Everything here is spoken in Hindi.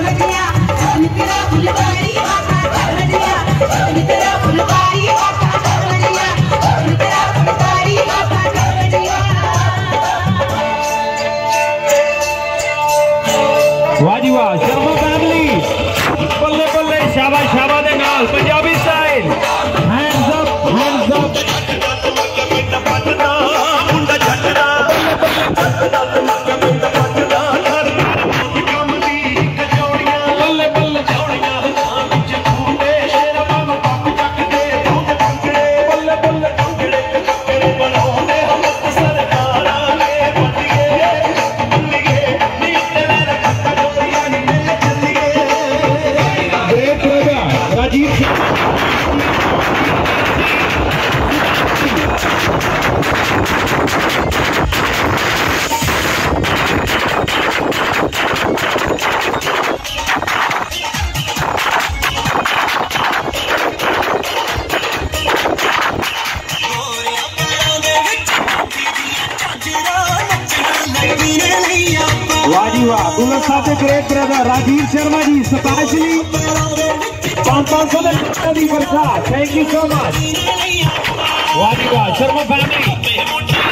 वाह शर्मा फैमिली बल्ले बल्ले शाबाश शाबाश दे नाल पंजाबी स्टाइल हैंड्स अप मुंडा झटदा बल्ले बल्ले चौड़ियां विच खूंडे रबम पक चकदे बल्ले बल्ले टंगड़े टक्कर बनाउंदे हक सरकारां ने पटिए बल्लिए नीते रखता जोड़ियां नी मिल चलिए ग्रेट राजीव वाह दुल्हन साहब के great brother Rajiv Sharma ji specially 500 की वर्षा थैंक यू सो मच वाह शर्मा फैमिली